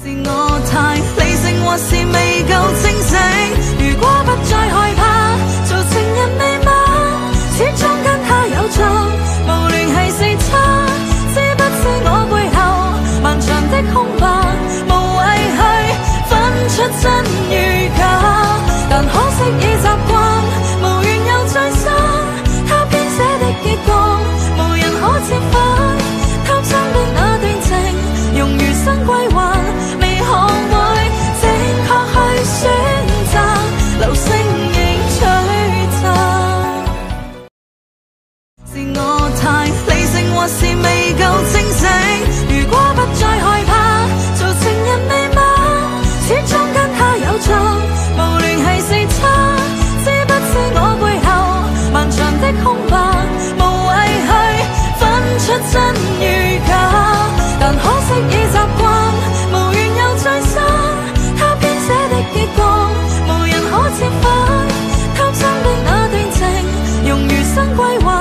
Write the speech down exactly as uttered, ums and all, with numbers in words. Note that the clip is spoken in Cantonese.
是我太理性，或是未夠清醒？如果不再害怕做情人未嗎？始終跟他有錯，無聯繫是差。知不知我背後漫長的空白，無謂去分出真與假。但可惜已習慣，無緣又再生。他編寫的結局，無人可折返。貪心的那段情，用餘生歸還。未學會正確去選擇，流星影璀璨。是我太理性，或是未夠清醒？如果不再害怕做情人未嗎？始終跟他有錯，無聯繫是差。知不知我背後漫長的空白，無謂去分出真與假。但可惜已習慣，無緣又再生。他編寫的結局，無人可折返。貪心的那段情，用餘生歸還。